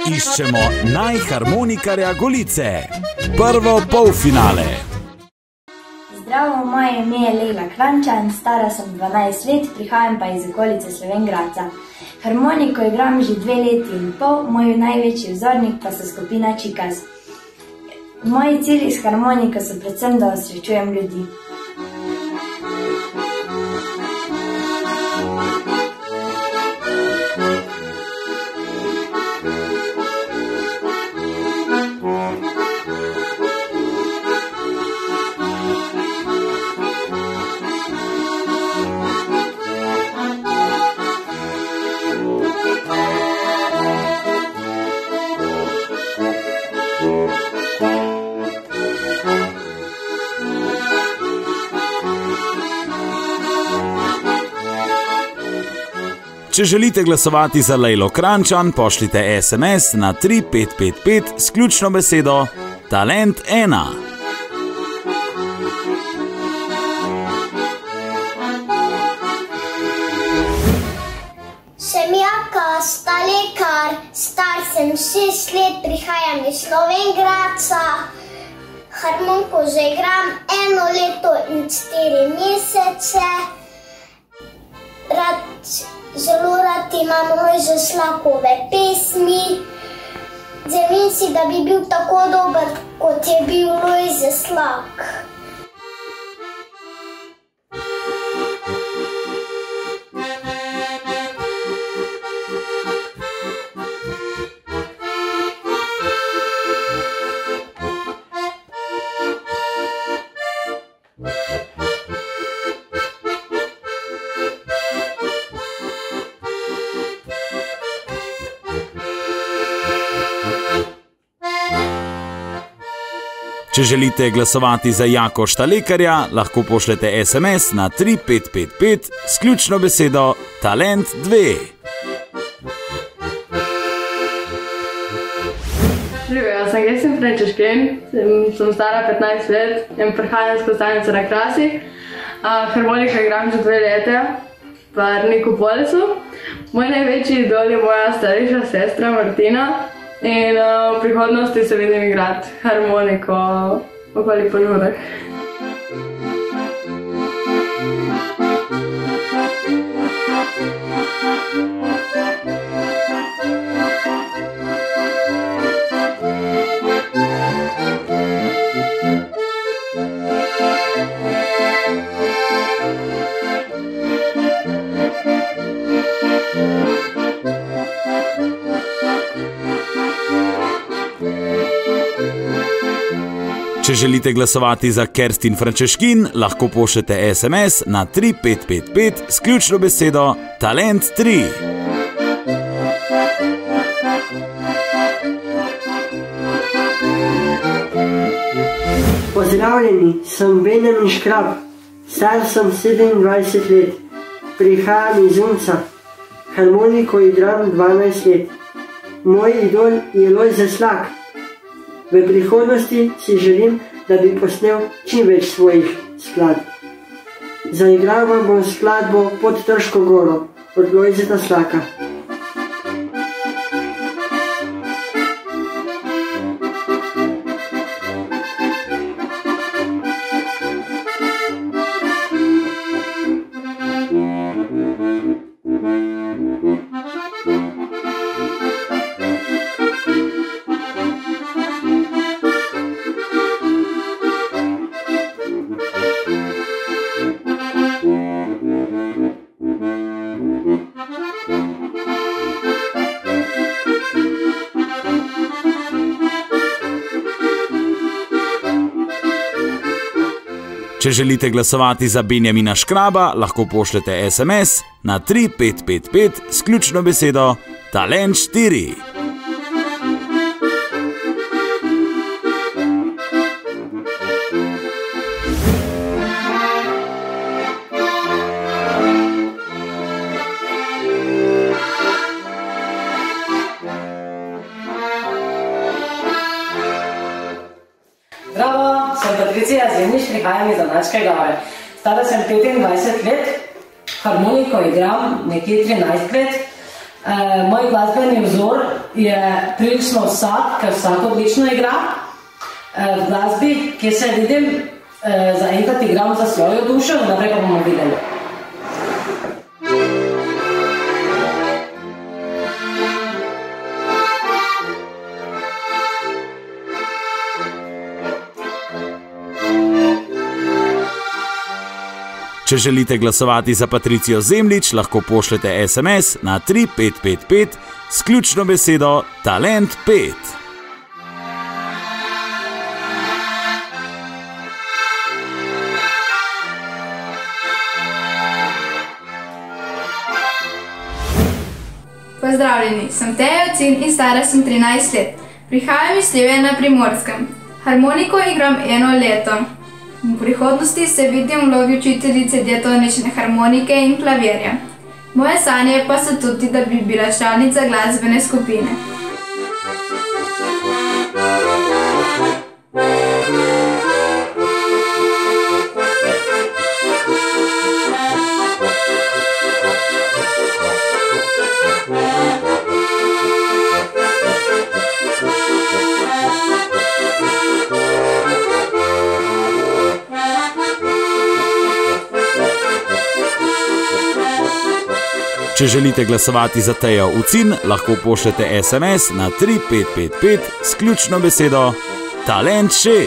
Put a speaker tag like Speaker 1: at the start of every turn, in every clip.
Speaker 1: Iščemo najharmonikarja Golice. Prvo polfinale.
Speaker 2: Zdravo, moje ime je Leila Kranjčan, stara sem 12 let, prihajam pa iz okolice Slovenj Gradca. Harmoniko igram že 2 leti in pol, moj največji vzornik pa so skupina Čikas. Moji cilji s harmoniko so predvsem, da osrečujem ljudi.
Speaker 1: Če želite glasovati za Leilo Kranjčan, pošljite SMS na 3555 s ključno besedo Talent 1.
Speaker 3: Sem Jaka Stalekar, star sem 6 let, prihajam iz Slovenj Gradca. Harmoniko že igram 1 leto in 4 mesece. Zelo rad imam Lojze Slakove pesmi. Želim si, da bi bil tako dober, kot je bil Lojze Slak.
Speaker 1: Če želite glasovati za Jako Štalekarja, lahko pošljete SMS na 3555 s ključno besedo Talent 2.
Speaker 4: Živijo, jaz sem Gesem Frančeškin, sem stara 15 let in prihajam iz Kostanice na Krasi. Harmoniko igram že 2 leta, pa Rniku Polesu. Moj največji idol je moja starejša sestra Martina. In v prihodnosti se vidim igrati harmoniko okoli Požurek.
Speaker 1: Če želite glasovati za Kerstin Frančeškin, lahko pošljete SMS na 3555 s ključno besedo Talent 3.
Speaker 5: Pozdravljeni, sem Benjamin Škrab, star sem 27 let, prihajam iz Unca, harmoniko igram 12 let. Moj idol je Lojze Slak. V prihodnosti si želim, da bi posnel čim več svojih skladb. Zaigral vam bom skladbo Pod Trško goro od Lojzeta Slaka.
Speaker 1: Če želite glasovati za Benjamina Škraba, lahko pošljete SMS na 3555 s ključno besedo Talent 4.
Speaker 6: Zdravo, sem Patricija Zemljič, prihajam iz Danačke Gore. Stara sem 25 let, harmoniko igram nekje 13 let. Moj glasbeni vzor je prilično vsak, ker vsak odlično igra. V glasbi, kjer se vidim, zaenkrat igram za svojo dušo, naprej pa bomo videli.
Speaker 1: Če želite glasovati za Patricijo Zemljič, lahko pošljete SMS na 3555 s ključno besedo Talent 5.
Speaker 7: Pozdravljeni, sem Teja Ocin in stara sem 13 let. Prihajam iz Sljeve na Primorskem. Harmoniko igram 1 leto. V prihodnosti se vidim v vlogi učiteljice diatonične harmonike in klavirja. Moje sanje pa so tudi, da bi bila članica glasbene skupine.
Speaker 1: Če želite glasovati za Tejo Ocin, lahko pošljete SMS na 3555 s ključno besedo Talent 6.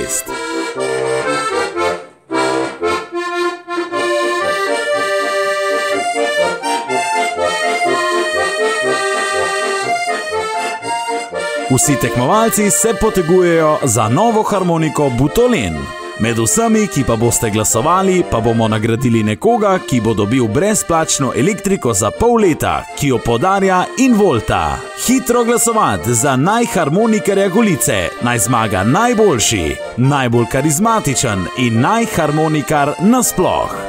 Speaker 1: Vsi tekmovalci se potegujejo za novo harmoniko Butolen. Med vsemi, ki pa boste glasovali, pa bomo nagradili nekoga, ki bo dobil brezplačno elektriko za pol leta, ki jo podarja Involta. Hitro glasovati za najharmonikarja Golice, naj zmaga najboljši, najbolj karizmatičen in najharmonikar nasploh.